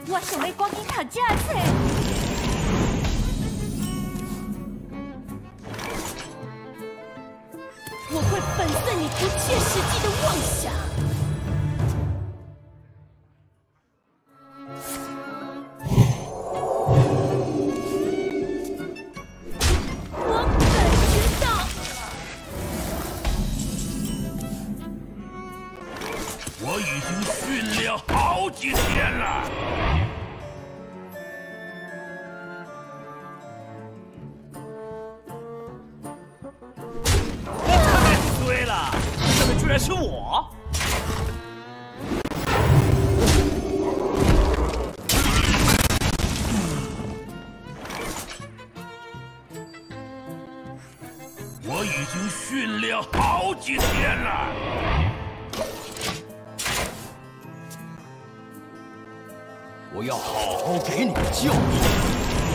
我想要赶紧读这册。我会粉碎你不切实际的妄想。我感觉到， 我已经训练好几天了。 对了，这个居然是我！ 我已经训练好几天了。 我要好好给你个教训。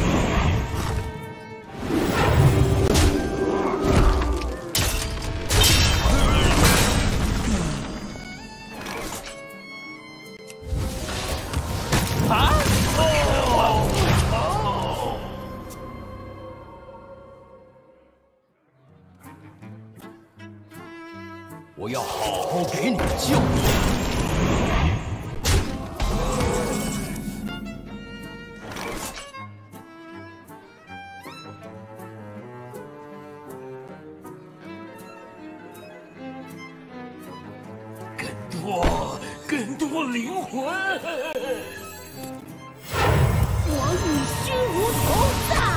我要好好给你个教训。 更多灵魂。 我与虚无同在。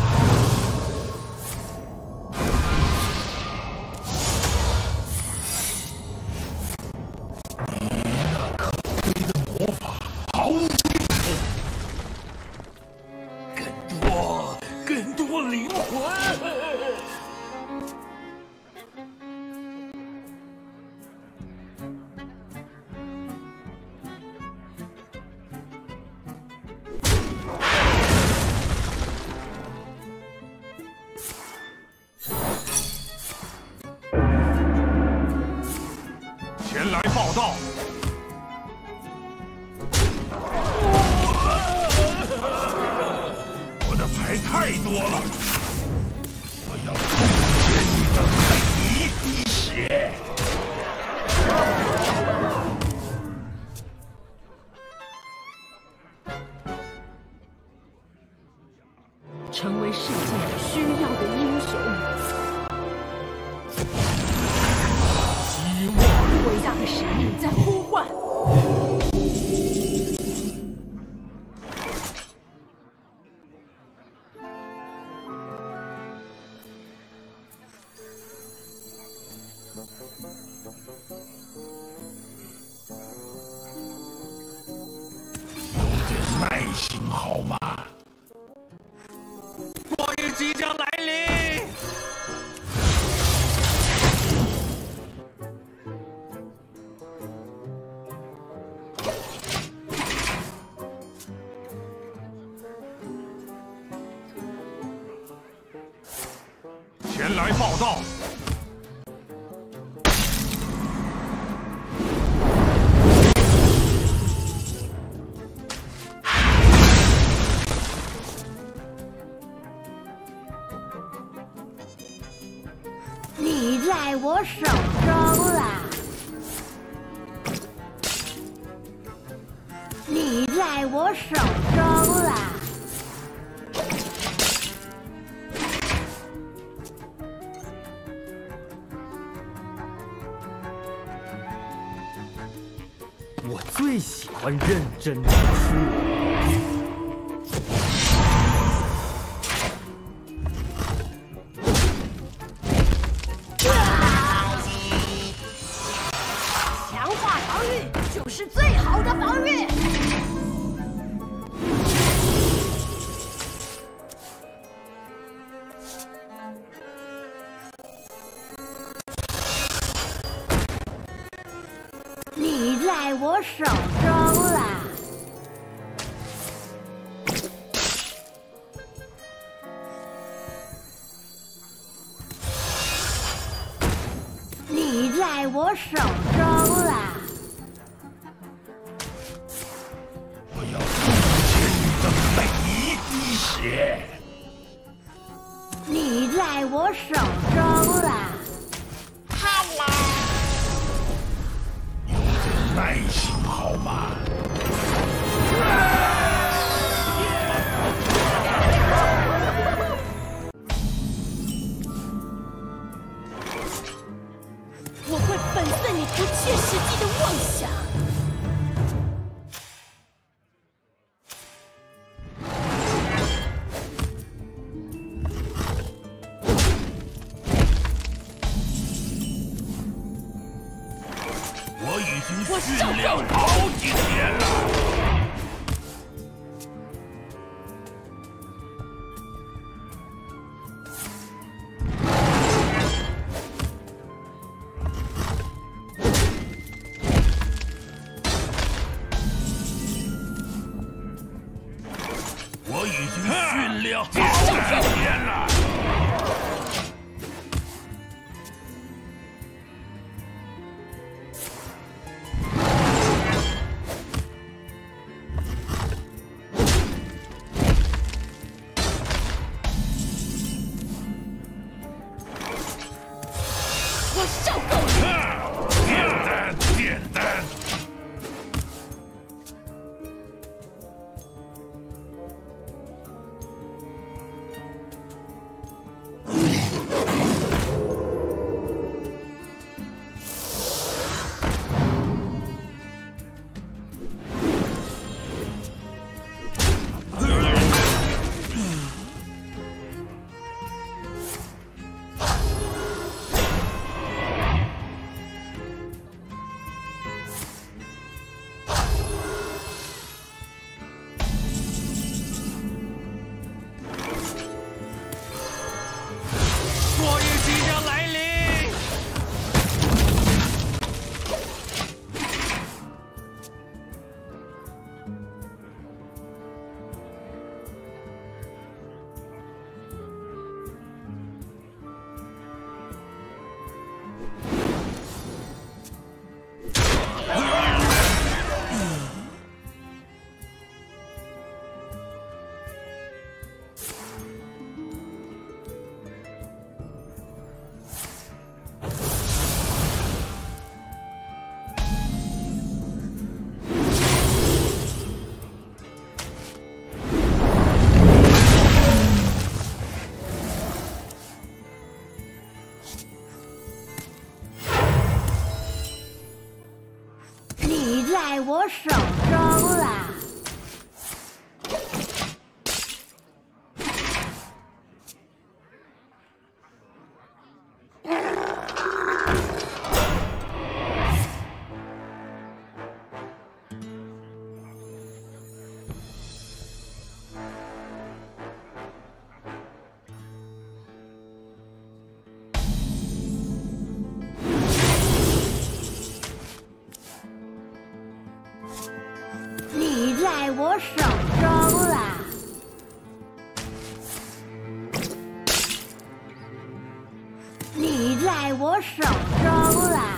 更多灵魂。前来报道。 太多了，我要冻结你的每一滴血。 成为世界需要的英雄。 希望， 伟大的使命在呼唤。 耐心好吗？ 光阴即将来临。 前来报道。 你在我手中啦！你在我手中啦！ 我最喜欢认真读书。 是最好的防御。你在我手中啦！你在我手中啦！ 我要。 血！ 你在我手中了。 有点耐心好吗？ 我会粉碎你不切实际的妄想。 我已经训练好几天了。我已经训练好几天了。 我受够了！ 简单，简单。 末日即将来临。 你在我手中了。你在我手中了。你在我手中了。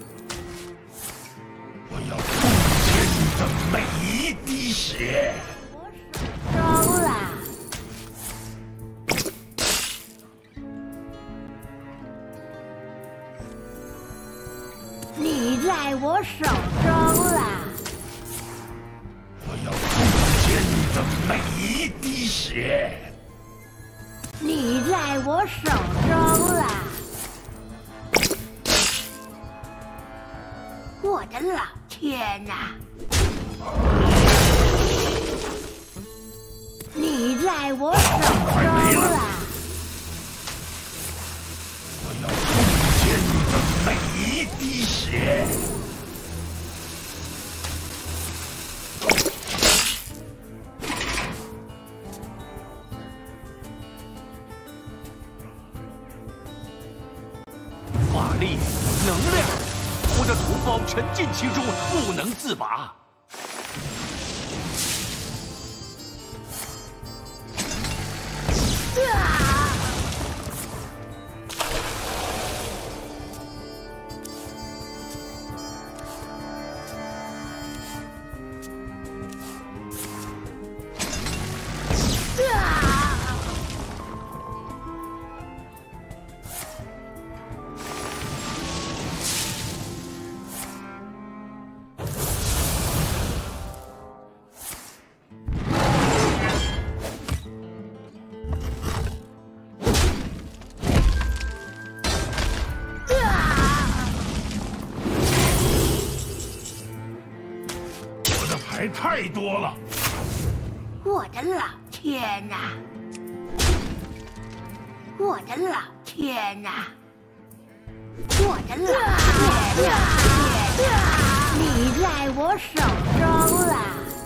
我要贡献你的每一滴血。 我手中了。你在我手中了。 我要贡献你的每一滴血。 你在我手中了。我的老天哪！你在我手中了。 我要贡献你的每一滴血。 法力，能量，我的同胞沉浸其中，不能自拔。 啊！ 还太多了！ 我的老天哪！我的老天哪！我的老天哪！你在我手中了！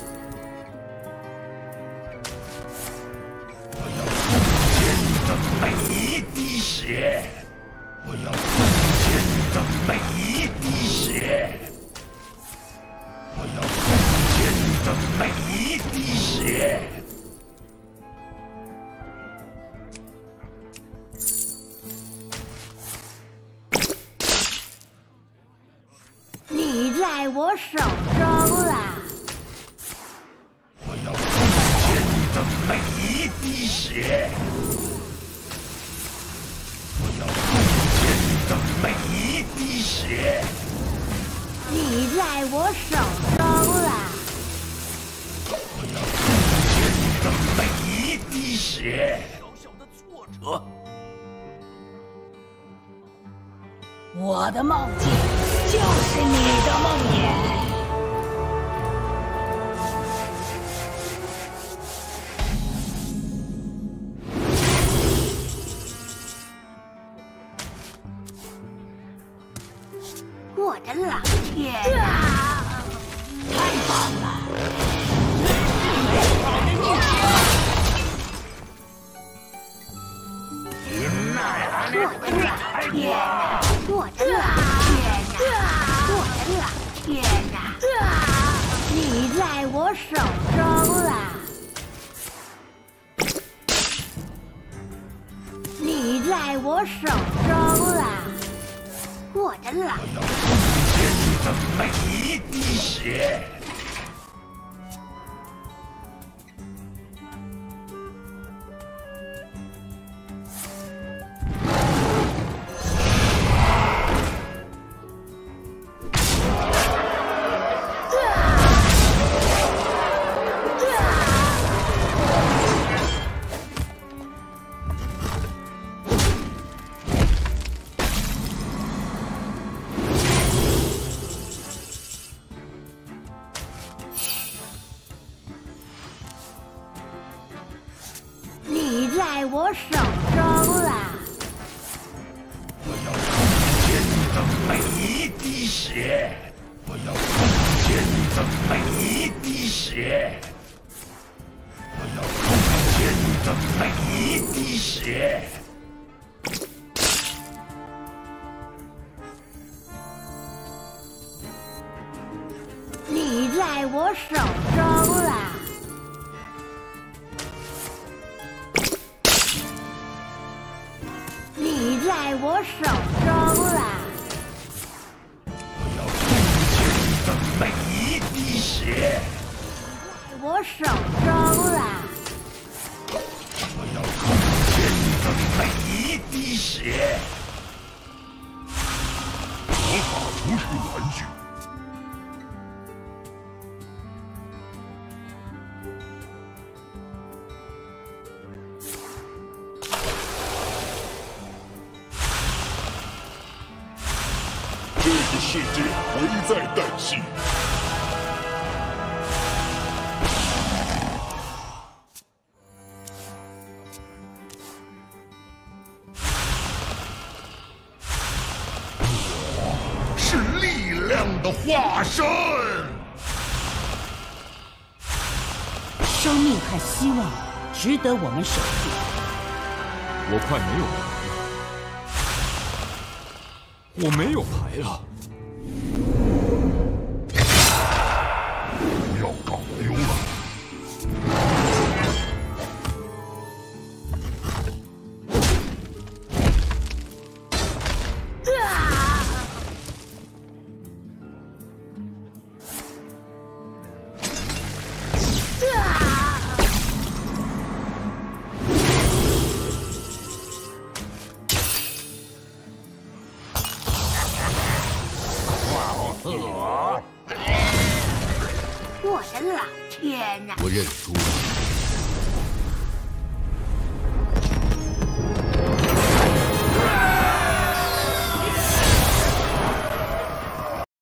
我要奉献你的每一滴血！我要奉献你的每一滴血！我要奉献你的每一滴血！ 你在我手中了！ 我要奉献你的每一滴血！我要奉献你的每一滴血！ 你在我手中了！ 我要奉献你的每一滴血！ 小小的挫折， 我的梦境就是你的梦魇。我的老天啊！太棒了！我的老天哪！我的老天哪！你在我手中了！你在我手中了！我的老我要奉献你的每一滴血！ 你在我手中了！ 我要奉献你的每一滴血！我要奉献你的每一滴血！我要奉献你的每一滴血！ 你在我手中了！你在我手中了！ 我要奉献你的每一滴血！ 我手中了！ 我要奉献你的每一滴血！魔法不是玩具。这个世界危在旦夕。我是力量的化身。 生命和希望值得我们守护。 我快没有牌了，我没有牌了。 不要搞丢了。 我的老天哪！ 我认输了。